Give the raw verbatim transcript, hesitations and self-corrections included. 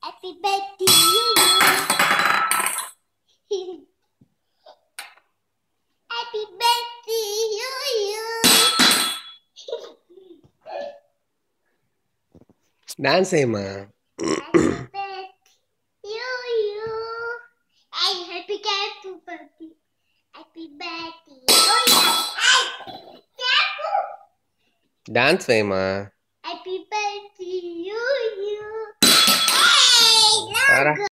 Happy birthday to you. Happy birthday to you. Dance చేయమా. Happy birthday to you. Hey, happy birthday. Happy birthday. Oh yeah. Hey, Dance చేయమా. happy birthday to you. Hey, Ara.